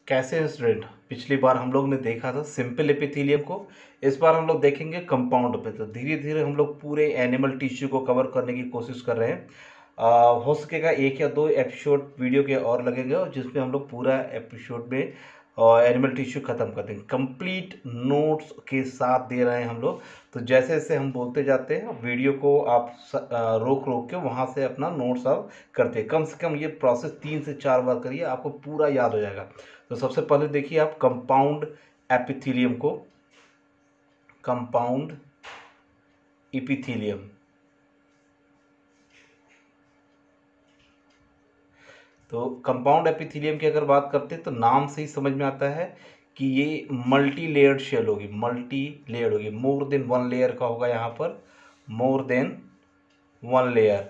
कैसे इंसिडेंट पिछली बार हम लोग ने देखा था सिंपल एपिथेलियम को, इस बार हम लोग देखेंगे कंपाउंड पे। तो धीरे धीरे हम लोग पूरे एनिमल टिश्यू को कवर करने की कोशिश कर रहे हैं। हो सकेगा 1 या 2 एपिसोड वीडियो के और लगेंगे, और जिसमें हम लोग पूरा एपिसोड में एनिमल टिश्यू ख़त्म कर देंगे। कंप्लीट नोट्स के साथ दे रहे हैं हम लोग। तो जैसे जैसे हम बोलते जाते हैं वीडियो को आप रोक रोक के वहाँ से अपना नोट्स आप करते हैं। कम से कम ये प्रोसेस 3 से 4 बार करिए, आपको पूरा याद हो जाएगा। तो सबसे पहले देखिए आप कंपाउंड एपिथेलियम को, कंपाउंड एपिथेलियम। तो कंपाउंड एपिथेलियम की अगर बात करते हैं तो नाम से ही समझ में आता है कि ये मल्टी लेयर्ड शेल होगी, मल्टी लेयर्ड होगी, मोर देन 1 लेयर का होगा यहाँ पर, more than 1 layer,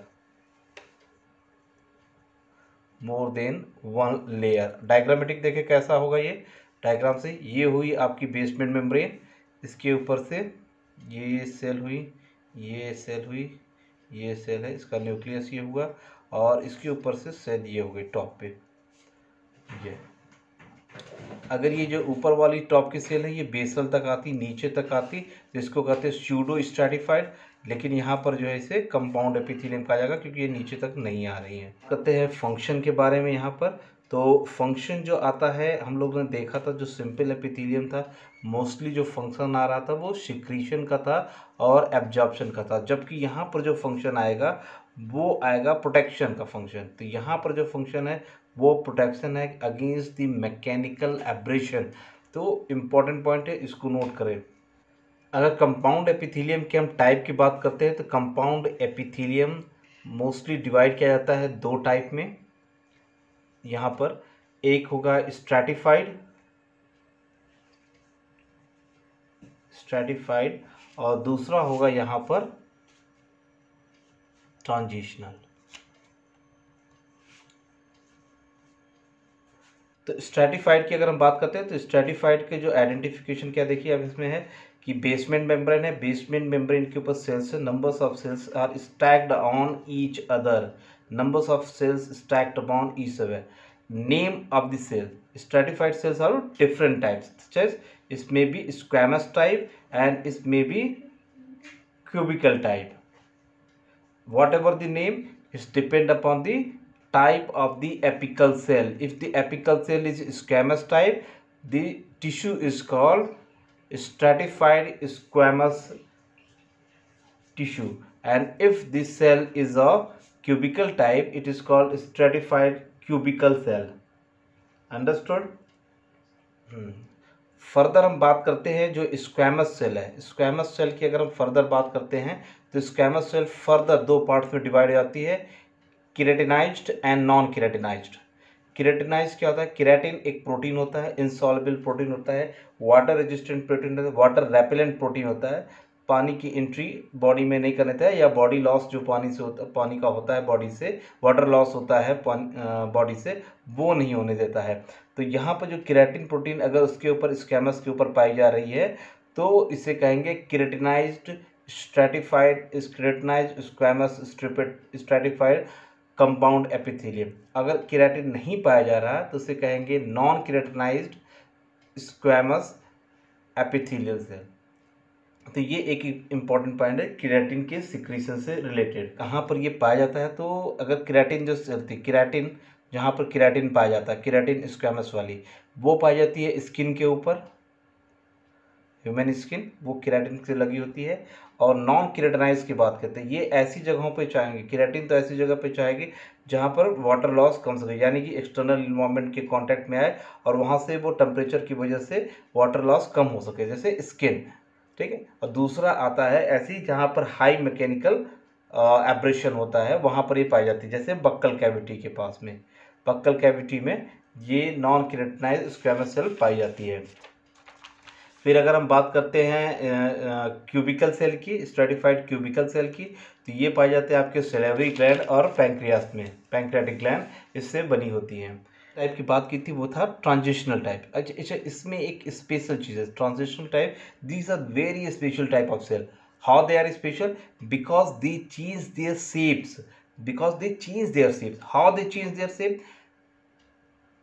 more than 1 layer. Diagrammatic देखे कैसा होगा ये डायग्राम से। ये हुई आपकी बेसमेंट मेम्ब्रेन, इसके ऊपर से ये सेल हुई, ये सेल हुई, ये सेल है, इसका न्यूक्लियस ये हुआ, और इसके ऊपर से सेल ये हो गई टॉप पे। ये अगर ये जो ऊपर वाली टॉप की सेल है ये बेसल तक आती, नीचे तक आती, तो इसको कहते हैं स्यूडो स्ट्रैटिफाइड। लेकिन यहाँ पर जो है इसे कंपाउंड एपिथेलियम कहा जाएगा क्योंकि ये नीचे तक नहीं आ रही हैं। कहते हैं फंक्शन के बारे में यहाँ पर। तो फंक्शन जो आता है, हम लोगों ने देखा था जो सिंपल एपिथेलियम था, मोस्टली जो फंक्शन आ रहा था वो सिक्रीशन का था और एब्जॉर्प्शन का था। जबकि यहाँ पर जो फंक्शन आएगा वो आएगा प्रोटेक्शन का फंक्शन। तो यहाँ पर जो फंक्शन है वो प्रोटेक्शन है अगेंस्ट द मैकेनिकल एब्रेशन। तो इम्पॉर्टेंट पॉइंट है, इसको नोट करें। अगर कंपाउंड एपिथेलियम के हम टाइप की बात करते हैं तो कंपाउंड एपिथेलियम मोस्टली डिवाइड किया जाता है 2 टाइप में। यहाँ पर एक होगा स्ट्रैटिफाइड, स्ट्रैटिफाइड, और दूसरा होगा यहाँ पर ट्रांजिशनल। तो स्ट्रैटिफाइड की अगर हम बात करते हैं तो स्ट्रैटिफाइड के जो आइडेंटिफिकेशन क्या देखिए अब इसमें है कि बेसमेंट मेम्ब्रेन है, बेसमेंट मेम्ब्रेन के ऊपर सेल्स है, numbers of cells are stacked on each other, numbers of cells stacked upon each other. Name of the cell, stratified cells are different types, इस may be squamous type and इस may be cubical type. Whatever the name is depend upon the type of the apical cell. If the apical cell is squamous type, the tissue is called stratified squamous tissue, and if the cell is of cubical type, it is called stratified cubical cell. Understood? Further हम बात करते हैं जो squamous cell है। Squamous cell की अगर हम further बात करते हैं तो स्क्वैमस सेल फर्दर 2 पार्ट्स में डिवाइड हो जाती है, keratinized and non keratinized. Keratinized क्या होता है? केराटिन एक प्रोटीन होता है, इनसॉल्युबल प्रोटीन होता है, वाटर रेजिस्टेंट प्रोटीन होता है, वाटर रेपेलेंट प्रोटीन होता है, पानी की एंट्री बॉडी में नहीं करने देता है, या बॉडी लॉस जो पानी से होता, पानी का होता है बॉडी से, वाटर लॉस होता है बॉडी से, वो नहीं होने देता है। तो यहाँ पर जो केराटिन प्रोटीन अगर उसके ऊपर स्क्वैमस के ऊपर पाई जा रही है तो इसे कहेंगे keratinized stratified, keratinized squamous stratified compound epithelium. अगर केराटिन नहीं पाया जा रहा तो उसे कहेंगे non keratinized squamous epithelial cell. तो ये एक इम्पॉर्टेंट पॉइंट है केराटिन के सिक्रीशन से रिलेटेड। कहाँ पर ये पाया जाता है? तो अगर केराटिन जो चलती, केराटिन जहाँ पर केराटिन पाया जाता है, केराटिन स्क्वैमस वाली, वो पाई जाती है स्किन के ऊपर, ह्यूमन स्किन, वो केराटिन से लगी होती है। और नॉन केराटिनाइज की बात करते हैं, ये ऐसी जगहों पे चाहेंगे, केराटिन तो ऐसी जगह पे चाहेगी जहाँ पर वाटर लॉस कम सके, यानी कि एक्सटर्नल इन्वायरमेंट के कांटेक्ट में आए और वहाँ से वो टेम्परेचर की वजह से वाटर लॉस कम हो सके, जैसे स्किन। ठीक है। और दूसरा आता है ऐसी जहाँ पर हाई मैकेनिकल एब्रेशन होता है, वहाँ पर ये पाई जाती है, जैसे बक्कल कैविटी के पास में, बक्कल कैविटी में ये नॉन केराटिनाइज्ड स्क्वैमस सेल पाई जाती है। फिर अगर हम बात करते हैं क्यूबिकल सेल की, स्ट्रैटिफाइड क्यूबिकल सेल की, तो ये पाए जाते हैं आपके सेलेवरी ग्लैंड और पैंक्रियास में, पैंक्रियाटिक ग्लैंड इससे बनी होती हैं। टाइप की बात की थी वो था ट्रांजिशनल टाइप। अच्छा, इसमें एक स्पेशल चीज़ है transitional type. These are very special type of cell. How they are special? Because they change their shapes, because they change their shapes. How they change their shape?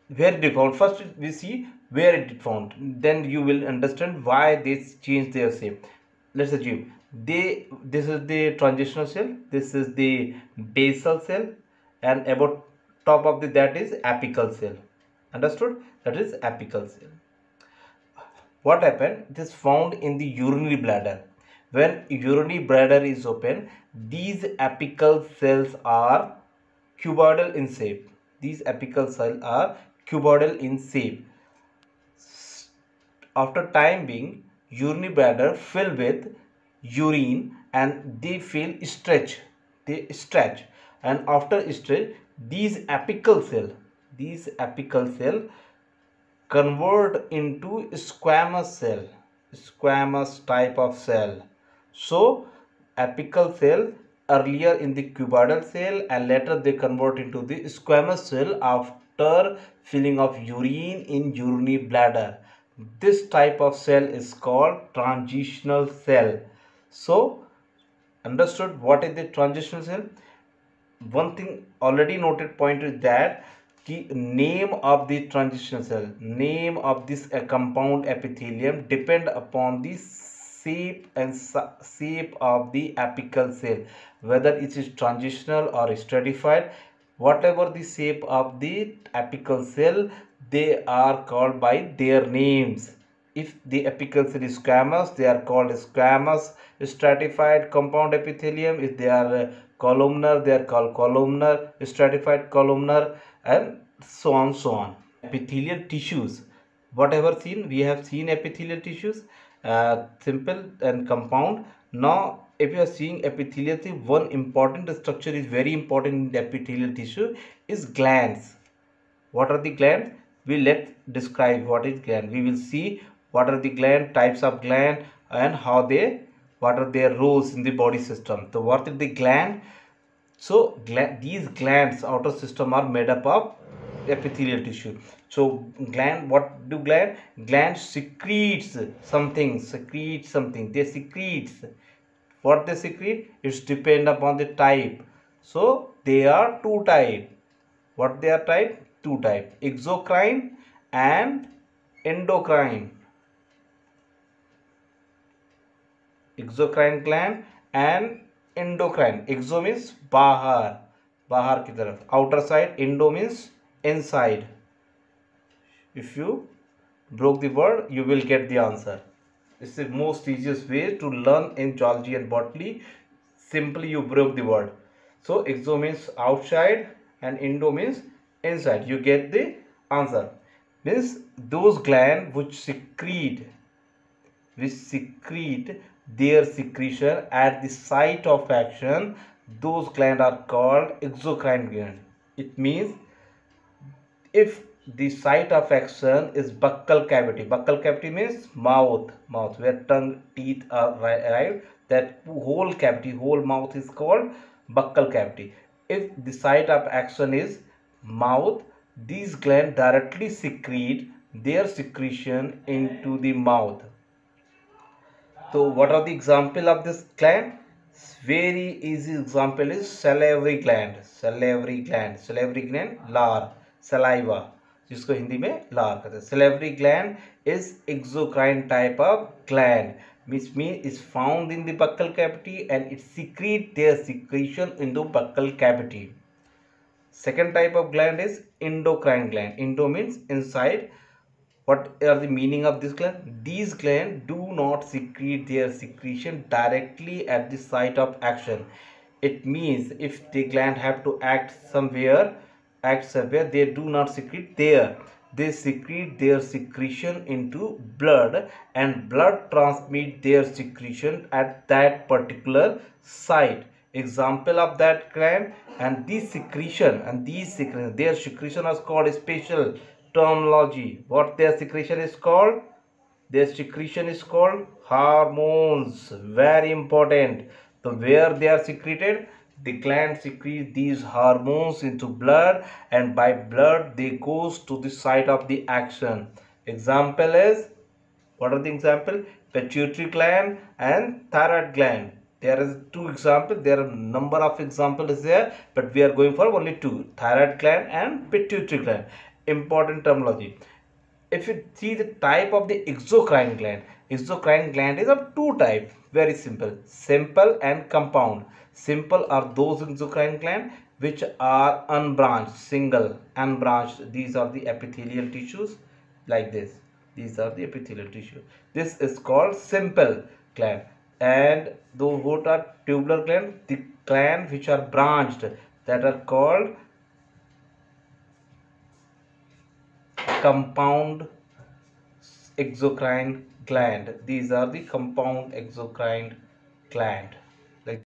where it found. First we see where it found, then you will understand why they change their shape. Let's assume this is the transitional cell, this is the basal cell, and about top of that is apical cell. Understood? That is apical cell. What happened? It is found in the urinary bladder. When urinary bladder is open, these apical cells are cuboidal in shape. These apical cells are cuboidal in shape. After time being, urinary bladder fill with urine and they feel stretch. They stretch, and after stretch, these apical cell convert into squamous type of cell. So apical cell earlier in the cuboidal cell, and later they convert into the squamous cell after filling of urine in urinary bladder. This type of cell is called transitional cell. So understood what is the transitional cell? One thing already noted point is that the name of the transitional cell, name of this compound epithelium depend upon the shape of the apical cell, whether it is transitional or stratified. Whatever the shape of the apical cell, they are called by their names. If the apical cell is squamous, they are called squamous. Stratified compound epithelium, if they are columnar, they are called columnar. Stratified columnar, and so on so on. Epithelial tissues, whatever seen, we have seen epithelial tissues, simple and compound. Now if you are seeing epithelial, one important structure is very important in the epithelial tissue is glands. What are the glands? Let's describe what is gland. We will see what are the gland, types of gland, and what are their roles in the body system. So what is the gland? So these glands outer system are made up of epithelial tissue. So gland, what do gland secretes something, they secretes. What they secrete? It's depend upon the type. So they are two type. What they are type? Two type: exocrine and endocrine. Exocrine gland and endocrine. Exo means बाहर की तरफ, outer side. Endo means inside. If you broke the word, you will get the answer. It's the most easiest way to learn in zoology and botany. Simply you broke the word. So exo means outside and endo means inside. You get the answer. Means those glands which secrete their secretion at the site of action, those glands are called exocrine gland. It means if the site of action is buccal cavity means mouth where tongue, teeth are arrived, that whole cavity, whole mouth is called buccal cavity. If the site of action is mouth, these glands directly secrete their secretion into the mouth. So what are the example of this gland? Very easy example is salivary gland. लार, saliva, जिसको हिंदी में लार कहते हैं. Salivary gland is exocrine type of gland, which means is found in the buccal cavity and it secrete their secretion into buccal cavity. Second type of gland is endocrine gland. Endo means inside. What are the meaning of this gland? These glands do not secrete their secretion directly at the site of action. It means if the gland have to act somewhere, they do not secrete there. They secrete their secretion into blood, and blood transmit their secretion at that particular site. Example of that gland, and their secretion is called special terminology. What their secretion is called? Their secretion is called hormones. Very important. So where they are secreted? The gland secretes these hormones into blood, and by blood they goes to the site of the action. Example is, what are the example? Pituitary gland and thyroid gland. There is two examples. There are number of examples there, but we are going for only two: thyroid gland and pituitary gland. important terminology. If you see the type of the exocrine gland is of two types. Very simple and compound. Simple are those exocrine gland which are unbranched, single, unbranched. These are the epithelial tissues like this. These are the epithelial tissue. This is called simple gland. And those what are tubular gland, the gland which are branched, that are called compound exocrine gland. These are the compound exocrine gland.